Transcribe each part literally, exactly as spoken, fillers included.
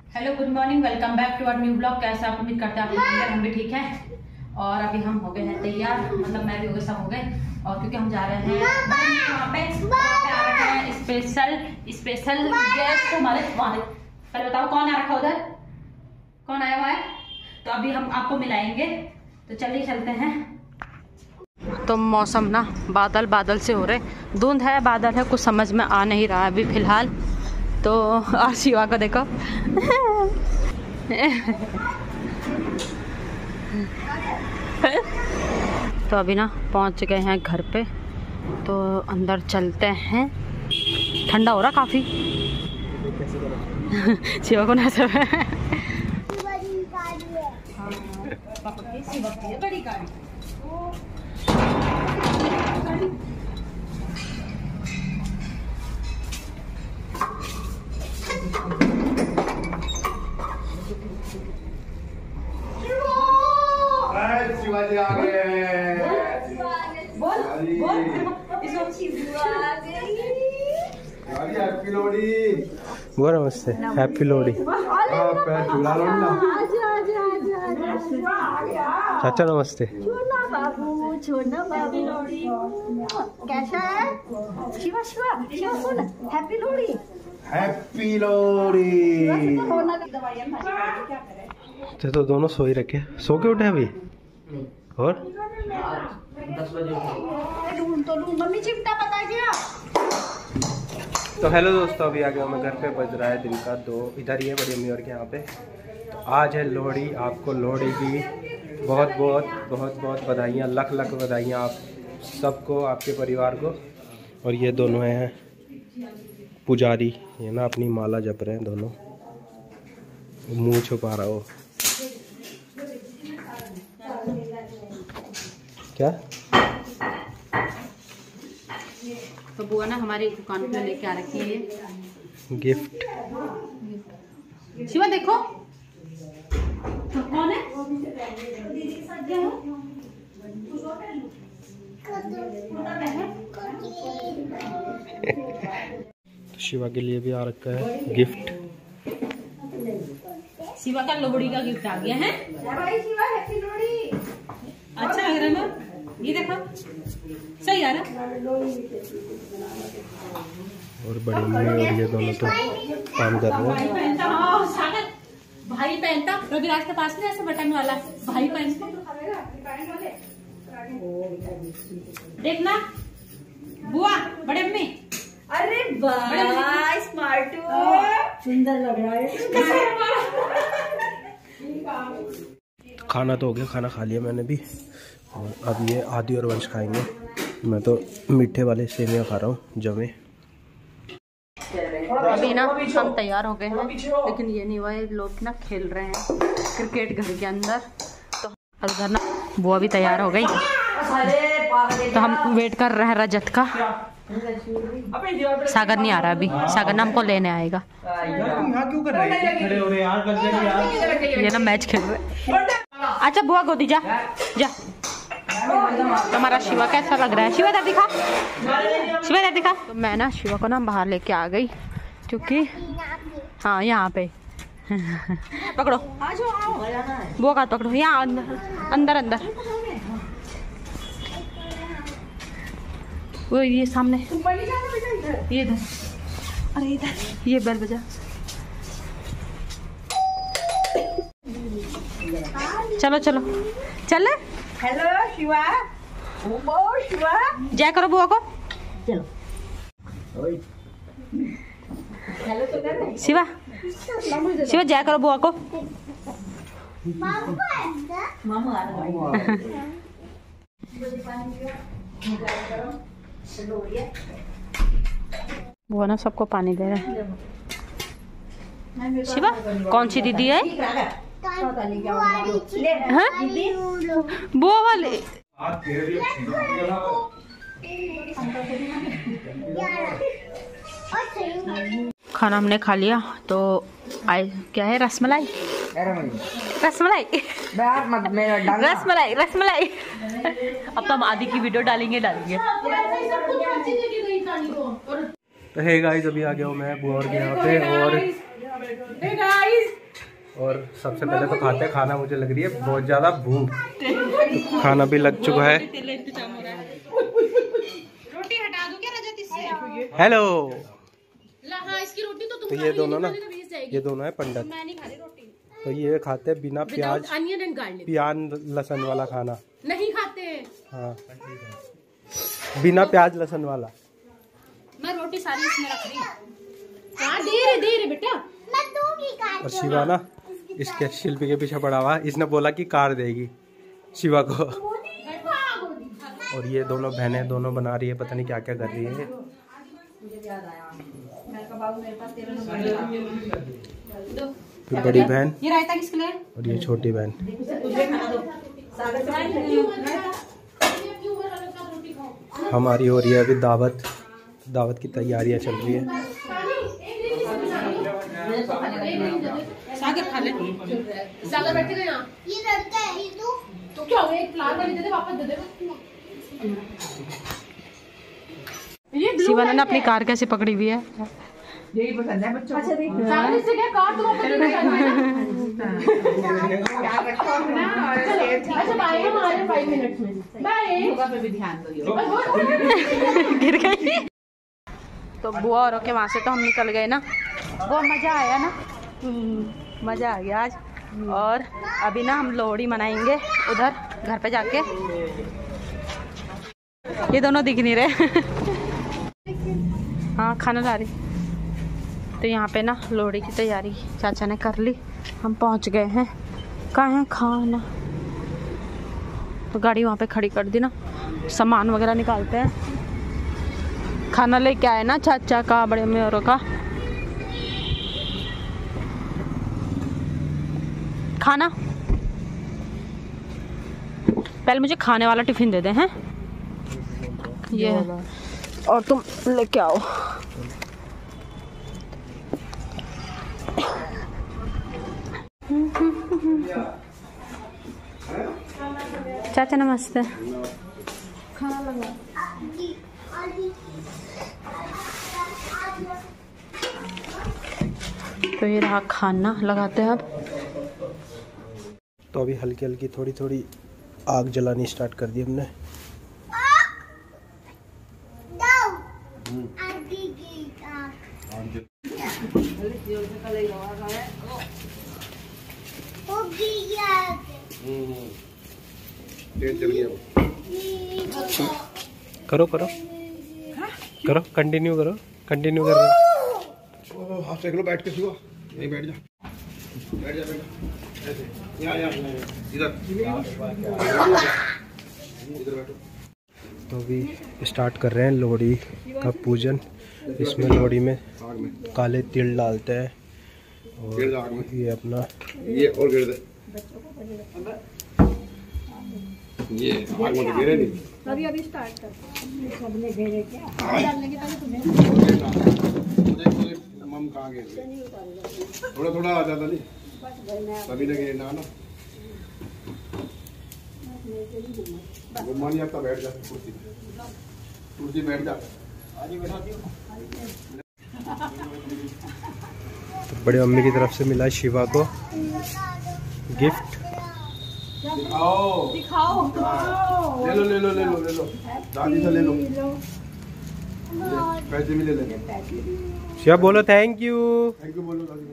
Hello good morning, welcome back to our new blog. कैसे आप उम्मीद करते हैं आप लोग हम भी ठीक हैं। और अभी हम हो गए हैं तैयार, मतलब मैं भी हो गए, सब हो गए। और क्योंकि हम जा रहे हैं वहाँ पे, आ रहे हैं स्पेशल स्पेशल गेस्ट हमारे हमारे पहले बताओ कौन आ रखा उधर, कौन आया हुआ है? तो अभी हम आपको मिलाएंगे, तो चलिए चलते हैं। तो मौसम ना बादल बादल से हो रहे, धुंध है, बादल है, कुछ समझ में आ नहीं रहा है अभी फिलहाल। तो और शिवा को देखो तो अभी ना पहुंच गए हैं घर पे, तो अंदर चलते हैं। ठंडा हो रहा काफी। शिवा को ना सब बड़ी गाड़ी शिवाजी आ गए। बोल बोल हैप्पी लोहड़ी। वो नमस्ते, हैप्पी लोहड़ी। चाचा नमस्ते। छोड़ना बाबू, छोड़ना बाबू। कैसा है शिवा? शिवा शिवा सुन, हैप्पी लोहड़ी। हैप्पी लोहड़ी। तो, तो दोनों सो ही रखे, सो के उठे अभी। और दस बजे ढूंढ तो लूं, मम्मी चिमटा पता क्या? तो हेलो दोस्तों, अभी आ गया मैं घर पे। बज रहा है दिन का दो, इधर ही है बड़ी अम्मी और के यहाँ पे। तो आज है लोहड़ी। आपको लोहड़ी की बहुत बहुत बहुत बहुत बधाइयाँ, लख लख बधाइयाँ आप सबको, आपके परिवार को। और ये दोनों हैं पुजारी, ये ना अपनी माला जप रहे हैं दोनों। मुंह छुपा रहा हो क्या? तो बुआ ना हमारी दुकान पे लेके आ रखी है गिफ्ट। शिवा देखो तो कौन है? तो शिवा के लिए भी आ रखा है गिफ्ट। शिवा का लोहड़ी का गिफ्ट आ गया है। अच्छा लग रहा है ना, ये देखो सही आ रहा। और बड़ी मम्मी और ये दोनों तो काम कर रहे हैं। पहनता हाँ, सागर भाई पहनता, रविराज के पास में ऐसे बटन वाला भाई पहनता। देखना बुआ, बड़े अम्मी। अरे वाह, स्मार्ट सुंदर लग रहा है। खाना तो हो गया, खाना खा लिया मैंने भी। और अब ये आदि और वंश खाएंगे। मैं तो मीठे वाले सेवियां खा रहा हूँ जमे। अभी ना हम तैयार हो गए हैं, लेकिन ये नहीं हुआ, ये लोग ना खेल रहे हैं क्रिकेट घर के अंदर। तो उधर ना वो अभी तैयार हो गई, तो हम वेट कर रहे हैं रजत का। सागर नहीं आ रहा अभी, सागर ना हमको लेने आएगा। क्यों कर रहे हैं? खड़े हो रहे यार, ये ना मैच खेल रहे। अच्छा बुआ गोदी जा जा। हमारा शिवा कैसा लग रहा है? शिवा इधर दिखा, शिवा इधर दिखा। तो मैं ना शिवा को ना बाहर लेके आ गई, क्योंकि हाँ यहाँ पे पकड़ो बुआ का, पकड़ो यहाँ अंदर अंदर अंदर। वो ये सामने, ये इधर, अरे इधर ये बेल बजा। चलो चलो चले। हेलो शिवा, शिवा जय करो बुआ को। चलो हेलो तो कर रहे। शिवा शिवा जय करो बुआ को। मामू आ रहा है। बुआ ना सबको पानी दे रहे हैं। शिवा कौन सी दीदी है? हाँ? बुआ वाले। खाना हमने खा लिया, तो आए क्या है, रसमलाई रसमलाई रसमलाई रसमलाई। अब तो हम आदि की वीडियो डालेंगे डालेंगे तो हे गाइस, अभी आ गया हूँ मैं बुआ और के यहाँ पे। और Hey guys! और सबसे पहले तो खाते हैं खाना। मुझे लग रही है बहुत ज़्यादा भूख, खाना भी लग चुका है। रोटी हटा दो क्या रजत इससे? हेलो। हाँ, इसकी रोटी तो तुम तो ये दोनों ना, ये दोनों है पंडित। मैं नहीं खा रही रोटी। तो ये खाते हैं बिना प्याज अनियन एंड गार्लिक। प्याज लहसुन वाला खाना नहीं खाते। हाँ, बिना प्याज लहसुन वाला। मैं रोटी सारी इसमें रख रही हूँ। हाँ, धीरे धीरे बेटा। और शिवा ना इसके शिल्पी के पीछे पड़ा हुआ, इसने बोला कि कार देगी शिवा को। और ये दोनों बहनें दोनों बना रही है, पता नहीं क्या क्या कर रही है। फिर बड़ी बहन, ये रायता किसके लिए? और ये छोटी बहन। हमारी हो रही है अभी दावत, दावत की तैयारियां चल रही है। सागर खा ले। सागर बैठ के यहाँ। ये लड़का है ये तो। तो क्या हो, एक लाल वाली दे दे, वापस दे दे। शिवाना ने अपनी कार कैसे पकड़ी हुई है? यही पसंद है बच्चों को। सागर इससे क्या कार तुम अपने लिए करना है ना? अच्छा बाय, हम आ रहे हैं पाँच मिनट में। बाय। योगा पे भी ध्यान दो। गिर गई। तो बुआ और के वहाँ से तो हम निकल गए ना। वो मज़ा आया ना, मज़ा आ गया आज। और अभी ना हम लोहड़ी मनाएंगे उधर घर पे जाके। ये दोनों दिख नहीं रहे। हाँ, खाना ला रही। तो यहाँ पे ना लोहड़ी की तैयारी चाचा ने कर ली। हम पहुँच गए हैं। कहाँ है खाना? तो गाड़ी वहाँ पे खड़ी कर दी ना, सामान वगैरह निकालते हैं। खाना लेके आए ना चाचा का, बड़े मेरों का खाना। पहले मुझे खाने वाला टिफिन दे दे हैं ये, और तुम लेके आओ। चाचा नमस्ते। खाना लगा। तो ये रहा खाना, लगाते हैं अब। तो अभी हल्की हल्की थोड़ी थोड़ी आग जलानी स्टार्ट कर दी हमने। करो करो करो, कंटिन्यू करो, कंटिन्यू कर रहे। हाँ सेक लो, बैठ के सुबह यहीं बैठ जा, बैठ जा, बैठ जा, ऐसे यहाँ यहाँ इधर इधर बैठो। तो अभी स्टार्ट कर रहे हैं लोहड़ी का पूजन। इसमें लोहड़ी में काले तिल डालते हैं और ये अपना ये और गिर दे, ये आग में गिरे नहीं। अभी अभी स्टार्ट कर। सबने घेरे क्या डालने के पहले तुम्हें मम कहाँ गए? थोड़ा थोड़ा आ जाता नहीं, तभी ना गिरना ना। घुमा नहीं आता, बैठ जा कुर्सी पे, कुर्सी बैठ जा। तो बड़े मम्मी की तरफ से मिला है शिवा को गिफ्ट। दिखाओ दिखाओ। ले लो ले लो ले लो ले लो, दादी से ले लो, पैसे भी ले लेंगे। शिवा बोलो थैंक यू। थैंक यू बोलो दादी को।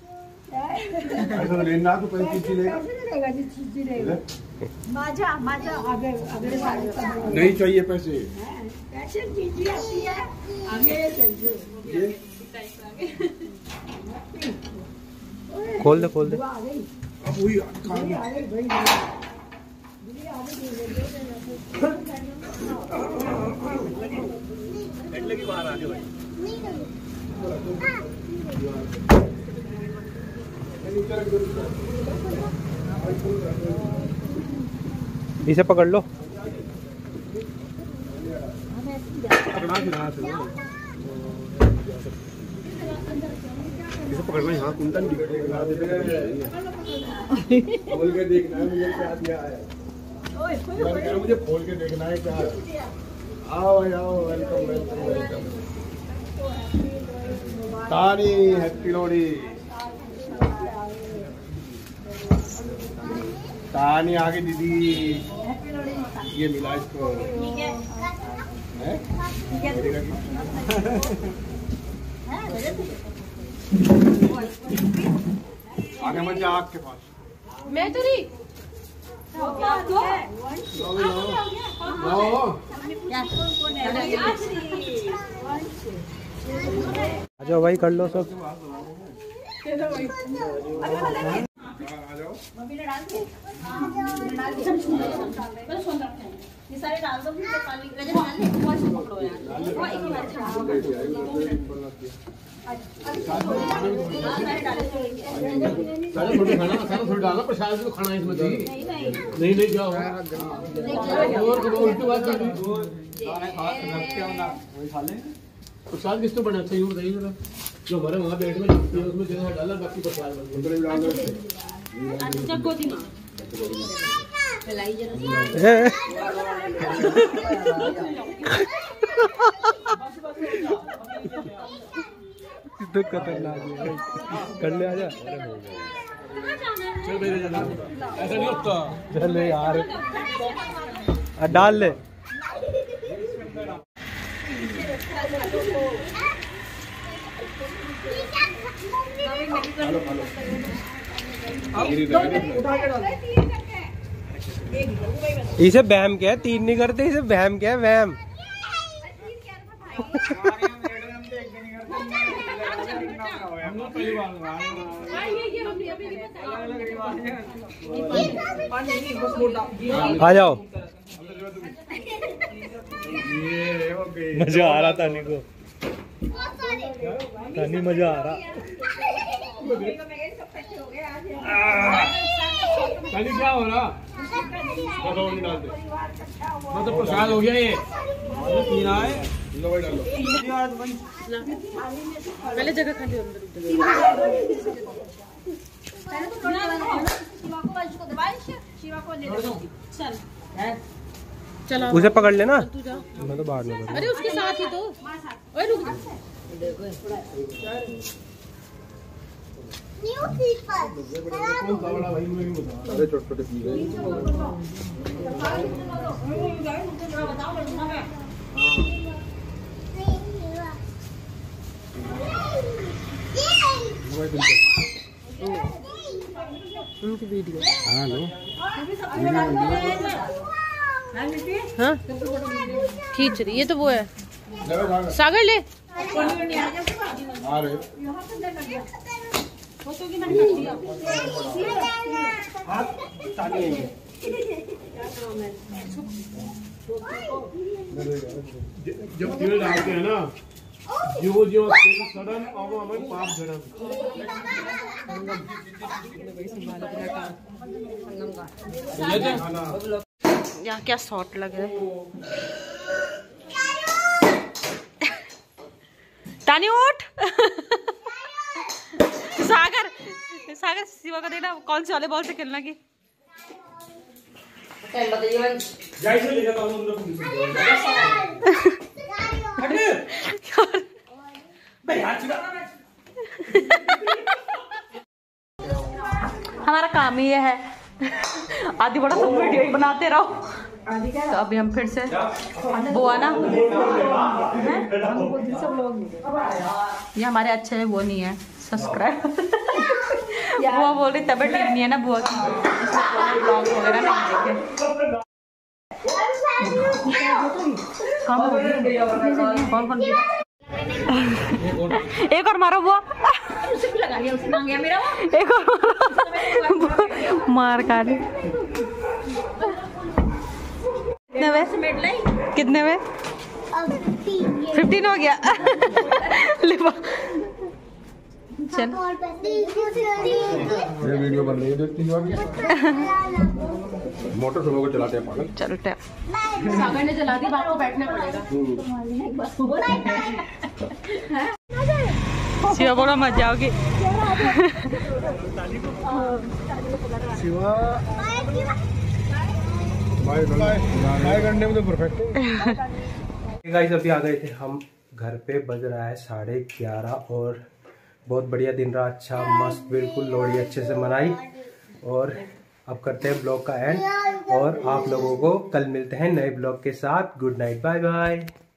ऐसा लेना तो पैसे चीज़ लेगा, माझा माझा आगे आगे नहीं चाहिए पैसे। पैसे चीज़ आती है आगे ये खोल दे खोल दे। अब वही काम लगी बाहर आगे भाई। इसे पकड़ लो। इसे पकड़ लो, यहाँ कुंदन खोल के देखना है मुझे क्या दिया है। मुझे खोल के देखना है क्या। आओ आओ, वेलकम वेलकम वेलकम। तारी हैप्पी लोहड़ी। तानी आगे दीदी ये मिला इसको हैं? आगे मत जा आग के पास। मैं तो नहीं आ जाओ भाई, कर लो सब। ये सारे डाल दो, काली रजत डाल दे, पकड़ो यार, वो एक ही बार छाड़ दो। सारे थोड़ी खाना, सारा थोड़ी डालना, प्रसाद तो खाना इसमें थी। नहीं नहीं नहीं जाओ और उल्टी बात कर दी। प्रसाद किस तो बना सही बताइए जरा। जो हमारे वहाँ पेट में लगती है उसमें जगह डाला, बाकी प्रसाद बन तो खतरनाक है, कर ले आजा। चल मेरे जना ऐसा नहीं होता। चल यार डाल ले। इसे वहम क्या है, तीन नहीं करते, इसे वहम क्या है, वहम। आ जाओ, मजा आ रहा था तानी को, तानी मजा आ रहा। तानी क्या हो रहा? मतलब प्रसाद हो गया ये, पीना है लो भाई डालो। पहले जगह खाली अंदर चलो उसे पकड़ लेना, मैं तो बाद में। अरे उसके साथ ही तो। ओए रुक जा। अरे छोटे छोटे पी गए। उनकी वीडियो। हाँ लो। हाँ खींच रही, ये तो वो है सागर ले। आ रहे जब तेल डालते हैं ना, जो जो तेल सड़न और हमें पाप झड़न। यहाँ क्या शॉट लग रहा है। तानी उठ। सागर सागर शिवा को देना कौन से वाले बॉल से खेलना की। हमारा काम ही ये है, आधी बड़ा सब वीडियो ही बनाते रहो। तो अभी हम फिर से वो आना, ये हमारे अच्छे है वो नहीं है सब्सक्राइब। बुआ बोल रही तबियत ठीक नहीं है ना बुआ की, ब्लॉग वगैरह नहीं देखे। कौन कौन एक और मारो बुआ। एक और मार का कितने में कितने में फिफ्टीन हो गया। चल ये वीडियो बन रही है, देखती हो मोटर सुबह को चलाते हैं पागल। चल टैप सागर ने चला दी, बाप को बैठना पड़ेगा। शिवा बोला मत जाओगी। शिवा बाय करने में तो परफेक्ट है। गाइस अभी आ गए थे हम घर पे, बज रहा है साढ़े ग्यारह और बहुत बढ़िया दिन रहा, अच्छा मस्त बिल्कुल लोहड़ी अच्छे से मनाई। और अब करते हैं ब्लॉग का एंड और आप लोगों को कल मिलते हैं नए ब्लॉग के साथ। Good night, bye bye.